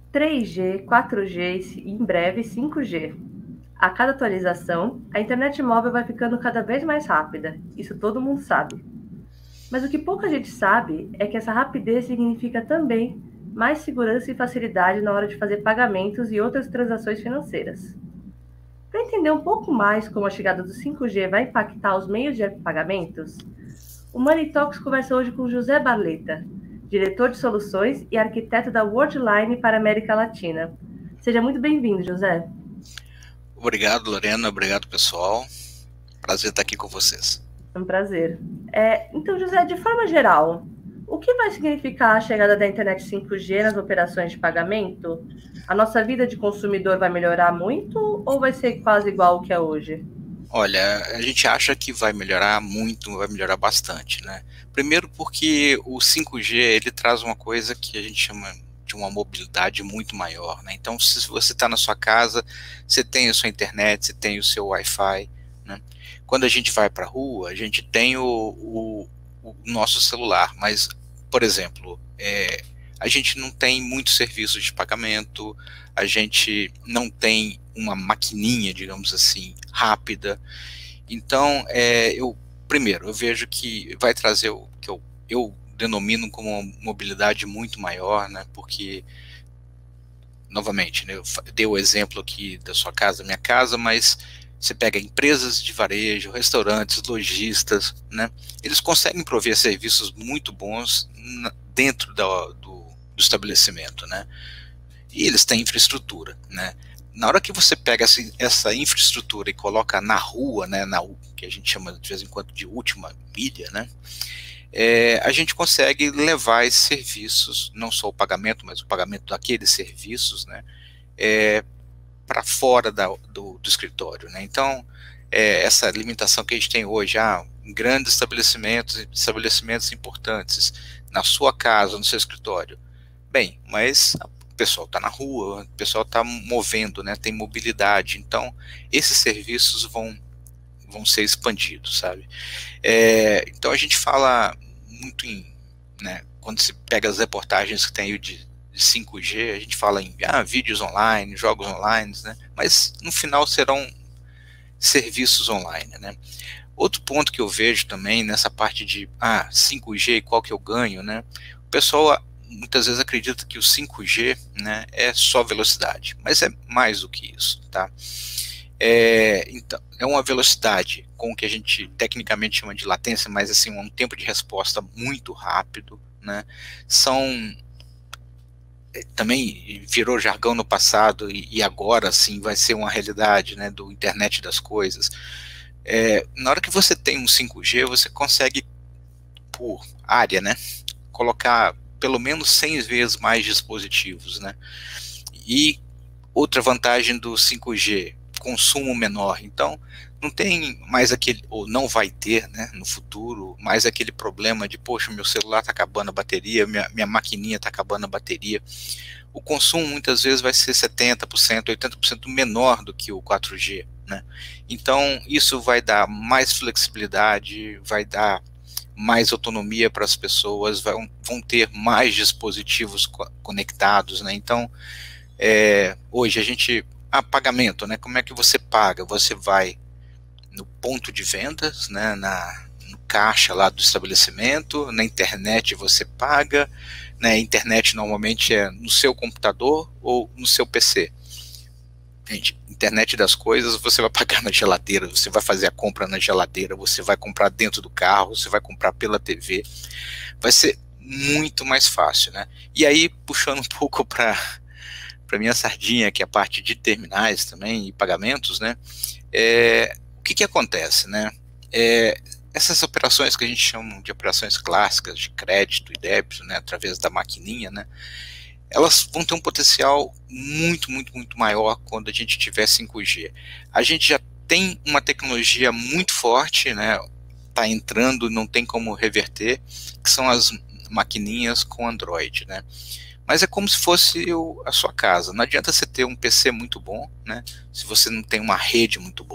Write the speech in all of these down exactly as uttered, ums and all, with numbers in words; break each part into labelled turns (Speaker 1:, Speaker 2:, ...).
Speaker 1: três G, quatro G e em breve cinco G. A cada atualização, a internet móvel vai ficando cada vez mais rápida, isso todo mundo sabe. Mas o que pouca gente sabe é que essa rapidez significa também mais segurança e facilidade na hora de fazer pagamentos e outras transações financeiras. Para entender um pouco mais como a chegada do cinco G vai impactar os meios de pagamentos, o Money Talks conversa hoje com José Barleta, diretor de soluções e arquiteto da Worldline para a América Latina. Seja muito bem-vindo, José.
Speaker 2: Obrigado, Lorena. Obrigado, pessoal. Prazer estar aqui com vocês.
Speaker 1: É um prazer. É, então, José, de forma geral, o que vai significar a chegada da internet cinco G nas operações de pagamento? A nossa vida de consumidor vai melhorar muito ou vai ser quase igual ao que é hoje?
Speaker 2: Olha, a gente acha que vai melhorar muito, vai melhorar bastante, né? Primeiro porque o cinco G, ele traz uma coisa que a gente chama de uma mobilidade muito maior, né? Então, se você está na sua casa, você tem a sua internet, você tem o seu Wi-Fi, né? Quando a gente vai para a rua, a gente tem o, o, o nosso celular, mas, por exemplo, é, a gente não tem muitos serviços de pagamento, a gente não tem uma maquininha, digamos assim, rápida. Então, é, eu primeiro, eu vejo que vai trazer o que eu, eu denomino como uma mobilidade muito maior, né? Porque, novamente, né, eu dei o exemplo aqui da sua casa, da minha casa, mas você pega empresas de varejo, restaurantes, lojistas, né? Eles conseguem prover serviços muito bons na, dentro da, do, do estabelecimento, né? E eles têm infraestrutura, né? Na hora que você pega essa, essa infraestrutura e coloca na rua, né, na, que a gente chama de vez em quando de última milha, né, é, a gente consegue levar esses serviços, não só o pagamento, mas o pagamento daqueles serviços, né, é, para fora da, do, do escritório, né? Então, é, essa limitação que a gente tem hoje, ah, em grandes estabelecimentos, estabelecimentos importantes, na sua casa, no seu escritório, bem, mas o pessoal está na rua, o pessoal está movendo, né, tem mobilidade, então esses serviços vão, vão ser expandidos, sabe? É, então a gente fala muito em, né, quando se pega as reportagens que tem de, de cinco G, a gente fala em ah, vídeos online, jogos online, né, mas no final serão serviços online, né? Outro ponto que eu vejo também nessa parte de ah, cinco G e qual que eu ganho, né? O pessoal muitas vezes acredita que o cinco G, né, é só velocidade, mas é mais do que isso, tá? É, então, é uma velocidade com o que a gente tecnicamente chama de latência, mas assim, um tempo de resposta muito rápido, né? São também virou jargão no passado e, e agora sim vai ser uma realidade, né, do internet das coisas. É, na hora que você tem um cinco G, você consegue por área, né, colocar pelo menos cem vezes mais dispositivos, né? E outra vantagem do cinco G, consumo menor. Então, não tem mais aquele, ou não vai ter, né, no futuro, mais aquele problema de, poxa, meu celular está acabando a bateria, minha, minha maquininha está acabando a bateria. O consumo muitas vezes vai ser setenta por cento, oitenta por cento menor do que o quatro G, né? Então, isso vai dar mais flexibilidade, vai dar mais autonomia para as pessoas, vão, vão ter mais dispositivos co conectados, né? Então, é, hoje a gente, ah, pagamento, né? Como é que você paga? Você vai no ponto de vendas, né? Na, no caixa lá do estabelecimento, na internet você paga, né? A internet normalmente é no seu computador ou no seu P C. Gente, internet das coisas, você vai pagar na geladeira, você vai fazer a compra na geladeira, você vai comprar dentro do carro, você vai comprar pela T V, vai ser muito mais fácil, né? E aí, puxando um pouco para para minha sardinha, que é a parte de terminais também e pagamentos, né? É, o que que acontece, né? É, essas operações que a gente chama de operações clássicas de crédito e débito, né, através da maquininha, né, elas vão ter um potencial muito, muito, muito maior quando a gente tiver cinco G. A gente já tem uma tecnologia muito forte, né, tá entrando, não tem como reverter, que são as maquininhas com Android, né. Mas é como se fosse a sua casa. Não adianta você ter um P C muito bom, né, se você não tem uma rede muito boa,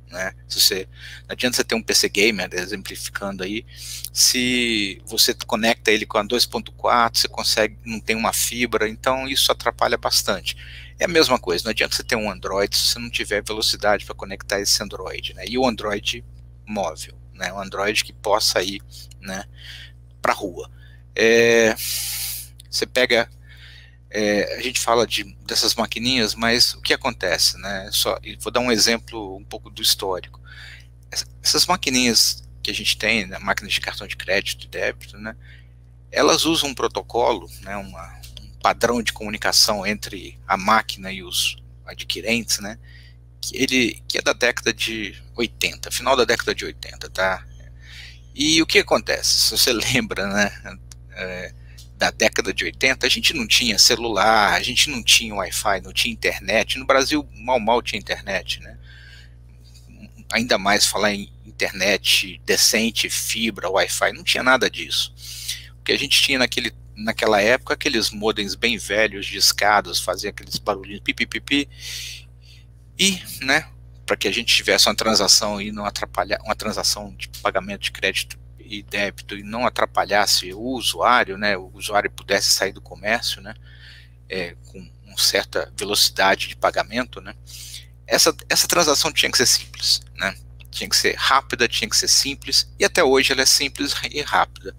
Speaker 2: né? Se você, não adianta você ter um P C gamer, exemplificando aí, se você conecta ele com a dois ponto quatro, você consegue, não tem uma fibra, então isso atrapalha bastante. É a mesma coisa, não adianta você ter um Android se você não tiver velocidade para conectar esse Android, né? E o Android móvel, né? O Android que possa ir, né, para a rua. É, você pega, é, a gente fala de, dessas maquininhas, mas o que acontece, né? Só, vou dar um exemplo um pouco do histórico. Essas maquininhas que a gente tem, né, máquinas de cartão de crédito e débito, né, elas usam um protocolo, né, uma, um padrão de comunicação entre a máquina e os adquirentes, né, que, ele, que é da década de oitenta, final da década de oitenta, tá? E o que acontece? Se você lembra, né, é, da década de oitenta, a gente não tinha celular, a gente não tinha Wi-Fi, não tinha internet. No Brasil, mal mal tinha internet, né? Ainda mais falar em internet decente, fibra, Wi-Fi, não tinha nada disso. O que a gente tinha naquele, naquela época, aqueles modems bem velhos de escadas, fazia aqueles barulhinhos pipipipi, e, né, para que a gente tivesse uma transação e não atrapalhar, uma transação de pagamento de crédito e débito e não atrapalhasse o usuário, né, o usuário pudesse sair do comércio, né, é, com uma certa velocidade de pagamento, né, essa, essa transação tinha que ser simples, né, tinha que ser rápida, tinha que ser simples, e até hoje ela é simples e rápida.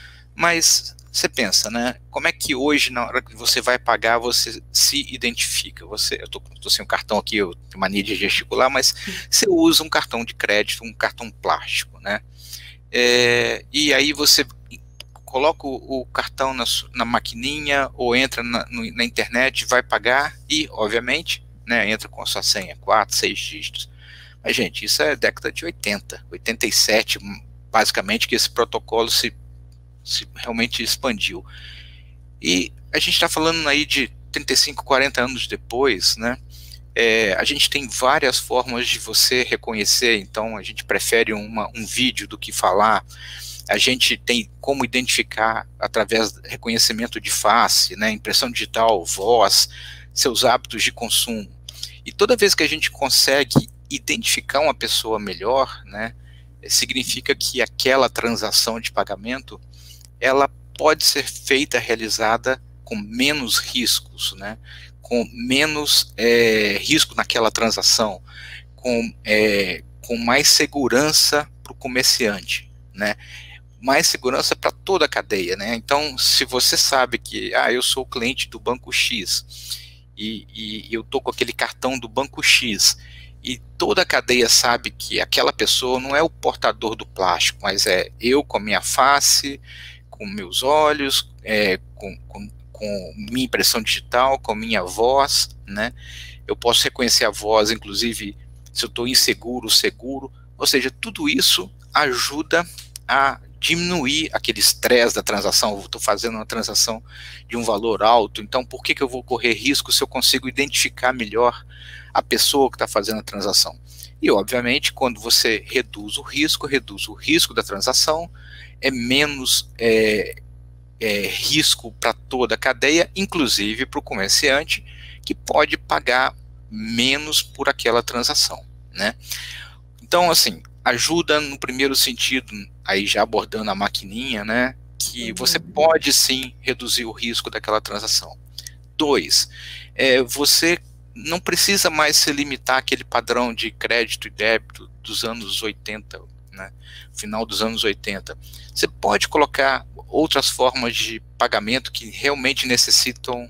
Speaker 2: Mas você pensa, né, como é que hoje, na hora que você vai pagar, você se identifica? Você, eu tô, tô sem um cartão aqui, eu tenho mania de gesticular, mas você usa um cartão de crédito, um cartão plástico, né? É, e aí você coloca o, o cartão na, na maquininha ou entra na, no, na internet, vai pagar e, obviamente, né, entra com a sua senha, quatro, seis dígitos. Mas, gente, isso é década de oitenta, oitenta e sete, basicamente, que esse protocolo se se realmente expandiu. E a gente está falando aí de trinta e cinco, quarenta anos depois, né? É, a gente tem várias formas de você reconhecer, então a gente prefere uma, um vídeo do que falar. A gente tem como identificar através do reconhecimento de face, né, impressão digital, voz, seus hábitos de consumo. E toda vez que a gente consegue identificar uma pessoa melhor, né, significa que aquela transação de pagamento ela pode ser feita, realizada com menos riscos, né? Com menos é, risco naquela transação, com, é, com mais segurança para o comerciante, né? Mais segurança para toda a cadeia, né? Então, se você sabe que, ah, eu sou cliente do Banco X e, e eu estou com aquele cartão do Banco X e toda a cadeia sabe que aquela pessoa não é o portador do plástico, mas é eu com a minha face, com meus olhos, é, com, com, com minha impressão digital, com minha voz, né? Eu posso reconhecer a voz, inclusive, se eu estou inseguro, seguro. Ou seja, tudo isso ajuda a diminuir aquele estresse da transação. Eu estou fazendo uma transação de um valor alto, então por que, que eu vou correr risco se eu consigo identificar melhor a pessoa que está fazendo a transação? E, obviamente, quando você reduz o risco, reduz o risco da transação, é menos é, é, risco para toda a cadeia, inclusive para o comerciante, que pode pagar menos por aquela transação, né? Então, assim, ajuda no primeiro sentido, aí já abordando a maquininha, né, que uhum. você pode sim reduzir o risco daquela transação. Dois, é, você não precisa mais se limitar àquele padrão de crédito e débito dos anos oitenta, né, final dos anos oitenta. Você pode colocar outras formas de pagamento que realmente necessitam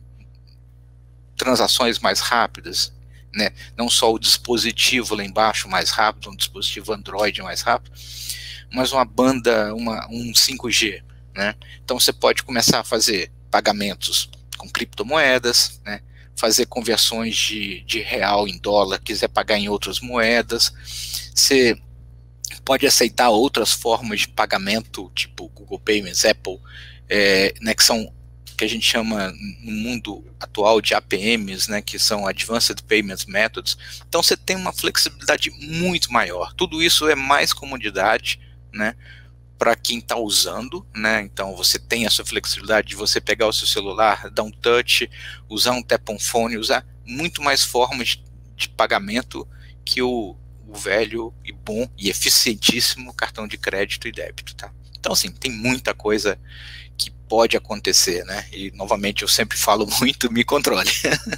Speaker 2: transações mais rápidas, né? Não só o dispositivo lá embaixo mais rápido, um dispositivo Android mais rápido, mas uma banda, uma, um cinco G, né? Então você pode começar a fazer pagamentos com criptomoedas, né? Fazer conversões de, de real em dólar, quiser pagar em outras moedas. Você pode aceitar outras formas de pagamento, tipo Google Payments, Apple, é, né, que são, que a gente chama no mundo atual de A P Ms, né, que são Advanced Payment Methods. Então você tem uma flexibilidade muito maior. Tudo isso é mais comodidade, né, para quem está usando, né? Então você tem a sua flexibilidade de você pegar o seu celular, dar um touch, usar um tap on phone, usar muito mais formas de pagamento que o o velho e bom e eficientíssimo cartão de crédito e débito, tá? Então, assim, tem muita coisa que pode acontecer, né? E, novamente, eu sempre falo muito, me controle.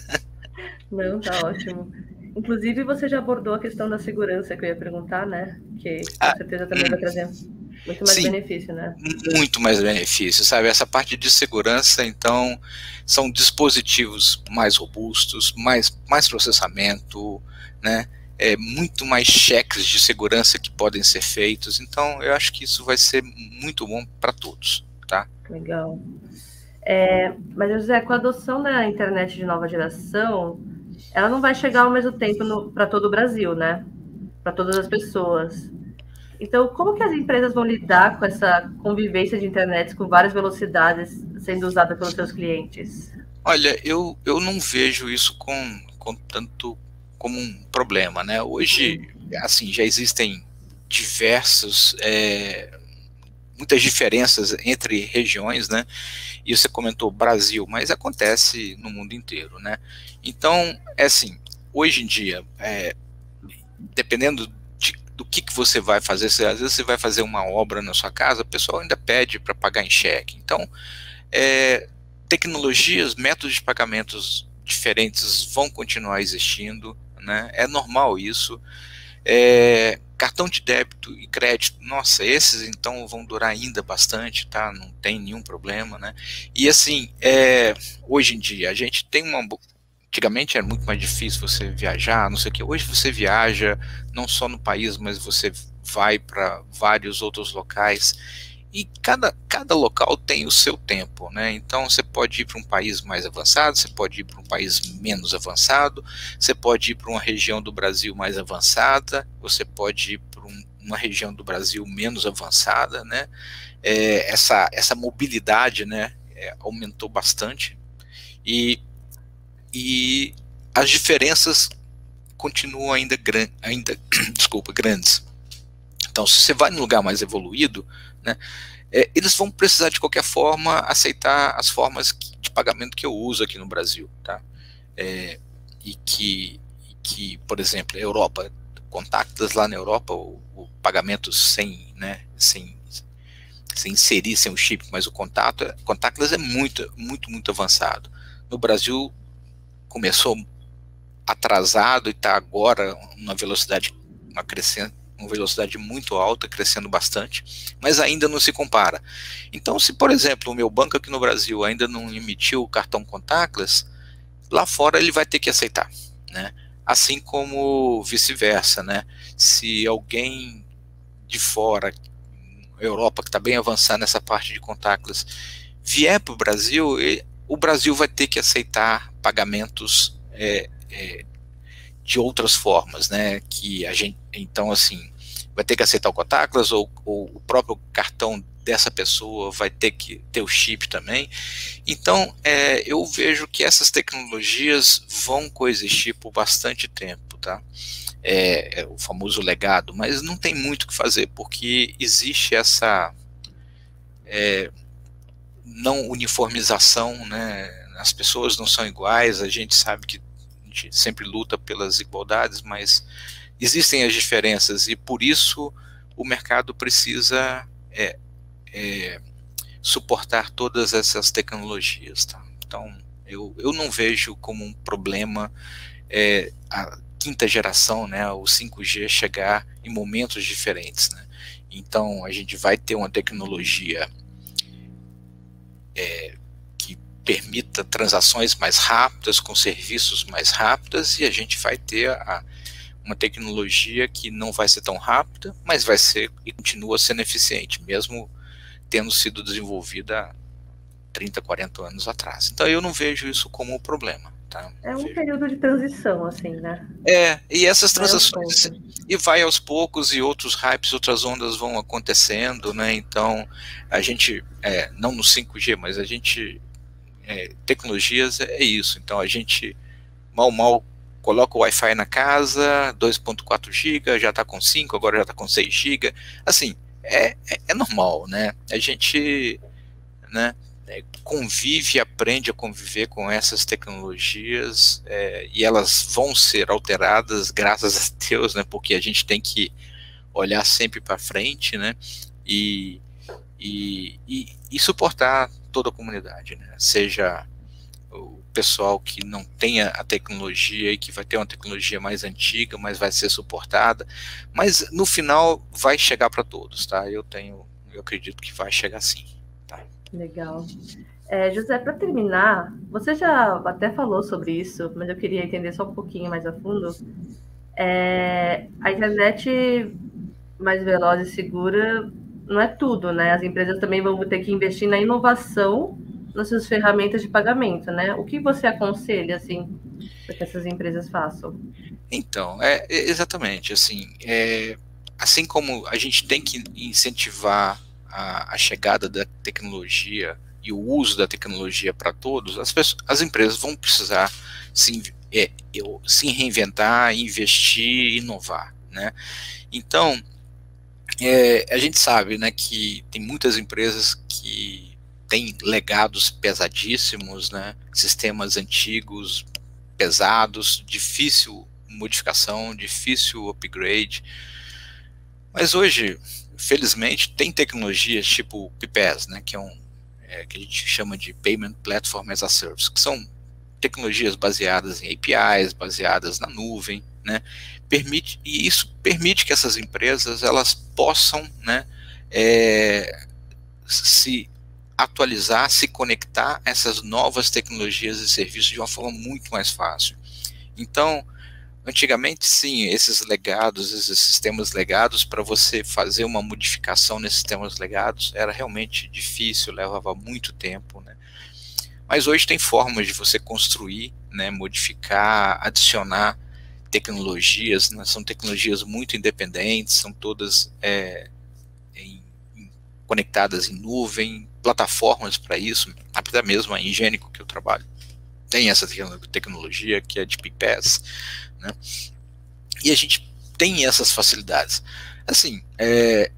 Speaker 1: Não, tá ótimo. Inclusive, você já abordou a questão da segurança que eu ia perguntar, né? Que com
Speaker 2: Ah,
Speaker 1: certeza também
Speaker 2: hum,
Speaker 1: vai trazer muito mais
Speaker 2: sim,
Speaker 1: benefício, né?
Speaker 2: muito mais benefício, sabe? Essa parte de segurança, então, são dispositivos mais robustos, mais, mais processamento, né? É, muito mais cheques de segurança que podem ser feitos. Então, eu acho que isso vai ser muito bom para todos, tá?
Speaker 1: Legal. É, mas, José, com a adoção da internet de nova geração, ela não vai chegar ao mesmo tempo para todo o Brasil, né? Para todas as pessoas. Então, como que as empresas vão lidar com essa convivência de internet com várias velocidades sendo usada pelos seus clientes?
Speaker 2: Olha, eu, eu não vejo isso com, com tanto como um problema, né? Hoje, assim, já existem diversos, é, muitas diferenças entre regiões, né? E você comentou Brasil, mas acontece no mundo inteiro, né? Então, é assim, hoje em dia, é, dependendo de, do que, que você vai fazer, se, às vezes você vai fazer uma obra na sua casa, o pessoal ainda pede para pagar em cheque. Então, é, tecnologias, métodos de pagamentos diferentes vão continuar existindo, né? É normal isso. É, cartão de débito e crédito, nossa, esses então vão durar ainda bastante, tá? Não tem nenhum problema, né? E assim, é, hoje em dia a gente tem uma, antigamente era muito mais difícil você viajar, não sei o que. Hoje você viaja não só no país, mas você vai para vários outros locais. E cada, cada local tem o seu tempo, né? Então você pode ir para um país mais avançado, você pode ir para um país menos avançado, você pode ir para uma região do Brasil mais avançada, você pode ir para um, uma região do Brasil menos avançada, né? É, essa, essa mobilidade, né, é, aumentou bastante e, e as diferenças continuam ainda, gran, ainda desculpa, grandes. Então, se você vai num lugar mais evoluído, né, é, eles vão precisar de qualquer forma aceitar as formas de pagamento que eu uso aqui no Brasil, tá? É, e, que, e que, por exemplo, a Europa, contactless lá na Europa, o, o pagamento sem, né, sem, sem inserir, sem o chip, mas o contato, contactless é muito, muito, muito avançado. No Brasil começou atrasado e está agora uma velocidade, uma crescente, uma velocidade muito alta, crescendo bastante, mas ainda não se compara. Então, se, por exemplo, o meu banco aqui no Brasil ainda não emitiu o cartão contactless, lá fora ele vai ter que aceitar, né? Assim como vice-versa, né? Se alguém de fora, Europa, que está bem avançada nessa parte de contactless, vier para o Brasil, o Brasil vai ter que aceitar pagamentos é, é, de outras formas, né, que a gente, então assim, vai ter que aceitar o contactless ou, ou o próprio cartão dessa pessoa vai ter que ter o chip também. Então, é, eu vejo que essas tecnologias vão coexistir por bastante tempo, tá? É, é o famoso legado, mas não tem muito o que fazer, porque existe essa é, não uniformização, né? As pessoas não são iguais, a gente sabe que gente sempre luta pelas igualdades, mas existem as diferenças e por isso o mercado precisa é, é, suportar todas essas tecnologias, tá? Então eu, eu não vejo como um problema é, a quinta geração, né, o cinco G chegar em momentos diferentes, né? Então a gente vai ter uma tecnologia é, permita transações mais rápidas, com serviços mais rápidas, e a gente vai ter a, uma tecnologia que não vai ser tão rápida, mas vai ser e continua sendo eficiente, mesmo tendo sido desenvolvida há trinta, quarenta anos atrás. Então eu não vejo isso como um problema. Tá?
Speaker 1: É um
Speaker 2: vejo...
Speaker 1: período de transição, assim, né?
Speaker 2: É, e essas
Speaker 1: vai
Speaker 2: transações, e vai aos poucos, e outros hypes, outras ondas vão acontecendo, né? Então a gente, é, não no cinco G, mas a gente É, tecnologias é isso, então a gente mal mal coloca o Wi-Fi na casa, dois ponto quatro gigas, já está com cinco, agora já está com seis gigas, assim, é, é, é normal, né, a gente, né, é, convive, aprende a conviver com essas tecnologias, é, e elas vão ser alteradas, graças a Deus, né, porque a gente tem que olhar sempre para frente, né, e, e, e, e suportar toda a comunidade, né, seja o pessoal que não tenha a tecnologia e que vai ter uma tecnologia mais antiga, mas vai ser suportada, mas no final vai chegar para todos, tá? Eu tenho, eu acredito que vai chegar sim. Tá?
Speaker 1: Legal. É, José, para terminar, você já até falou sobre isso, mas eu queria entender só um pouquinho mais a fundo. É, a internet mais veloz e segura não é tudo, né? As empresas também vão ter que investir na inovação nas suas ferramentas de pagamento, né? O que você aconselha, assim, para que essas empresas façam?
Speaker 2: Então, é, é exatamente, assim, é, assim como a gente tem que incentivar a, a chegada da tecnologia e o uso da tecnologia para todos, as, pessoas, as empresas vão precisar se, é, eu, se reinventar, investir, inovar, né? Então, é, a gente sabe, né, que tem muitas empresas que têm legados pesadíssimos, né, sistemas antigos, pesados, difícil modificação, difícil upgrade, mas hoje, felizmente, tem tecnologias tipo o P P S, né, que é um é, que a gente chama de Payment Platform as a Service, que são tecnologias baseadas em A P Is, baseadas na nuvem, né, permite, e isso permite que essas empresas elas possam, né, é, se atualizar, se conectar a essas novas tecnologias e serviços de uma forma muito mais fácil. Então, antigamente, sim, esses legados, esses sistemas legados, para você fazer uma modificação nesses sistemas legados, era realmente difícil, levava muito tempo, né? Mas hoje tem formas de você construir, né, modificar, adicionar tecnologias, né, são tecnologias muito independentes, são todas é, em, em, conectadas em nuvem, plataformas para isso, até mesmo a Ingenico que eu trabalho tem essa tecnologia que é de P P S, né, e a gente tem essas facilidades. Assim, é,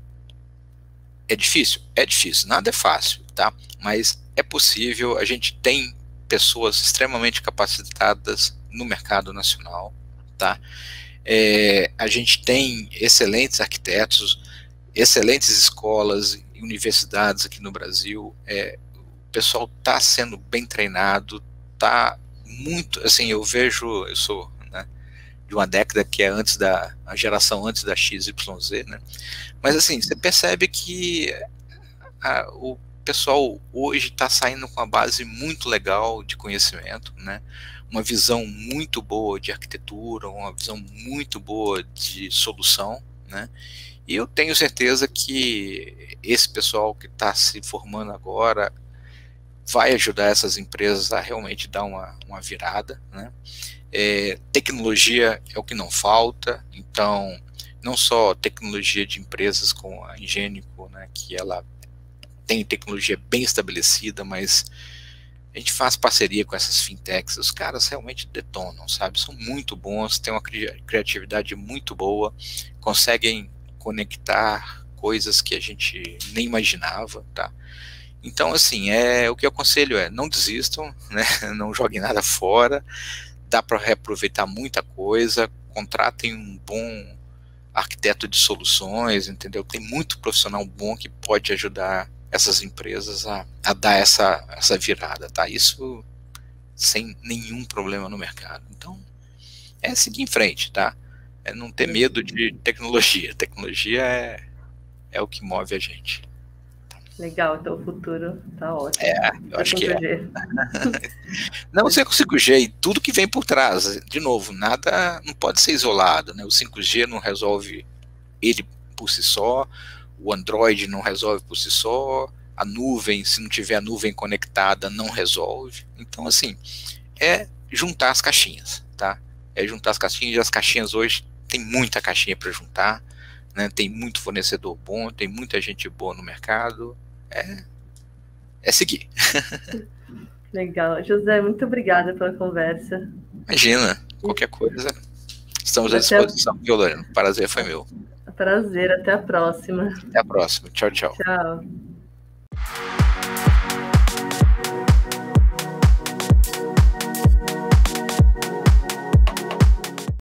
Speaker 2: é difícil? É difícil, nada é fácil, tá? Mas é possível, a gente tem pessoas extremamente capacitadas no mercado nacional, tá? É, a gente tem excelentes arquitetos, excelentes escolas e universidades aqui no Brasil, é, o pessoal está sendo bem treinado, tá muito, assim, eu vejo, eu sou, né, de uma década que é antes da, a geração antes da X Y Z, né, mas assim, você percebe que a, o pessoal hoje está saindo com uma base muito legal de conhecimento, né, uma visão muito boa de arquitetura, uma visão muito boa de solução, né, e eu tenho certeza que esse pessoal que está se formando agora vai ajudar essas empresas a realmente dar uma, uma virada, né? É, tecnologia é o que não falta, então não só tecnologia de empresas como a Ingenico, né, que ela tem tecnologia bem estabelecida, mas a gente faz parceria com essas fintechs, os caras realmente detonam, sabe? São muito bons, têm uma criatividade muito boa, conseguem conectar coisas que a gente nem imaginava, tá? Então, assim, é, o que eu aconselho é, não desistam, né, não joguem nada fora, dá para reaproveitar muita coisa, contratem um bom arquiteto de soluções, entendeu? Tem muito profissional bom que pode ajudar essas empresas a, a dar essa, essa virada, tá? Isso sem nenhum problema no mercado. Então, é seguir em frente, tá? É não ter medo de tecnologia. Tecnologia é, é o que move a gente.
Speaker 1: Legal, então o futuro tá ótimo.
Speaker 2: É, eu acho que é. Não, o cinco G e tudo que vem por trás, de novo, nada não pode ser isolado, né? O cinco G não resolve ele por si só, o Android não resolve por si só, a nuvem, se não tiver a nuvem conectada, não resolve. Então, assim, é juntar as caixinhas, tá? É juntar as caixinhas, e as caixinhas hoje tem muita caixinha para juntar, né? Tem muito fornecedor bom, tem muita gente boa no mercado. É, é seguir.
Speaker 1: Legal. José, muito obrigada pela conversa.
Speaker 2: Imagina, qualquer coisa, estamos à disposição, viu, Lorena? Prazer foi meu.
Speaker 1: Prazer, até a próxima.
Speaker 2: Até a próxima. Tchau, tchau.
Speaker 1: Tchau.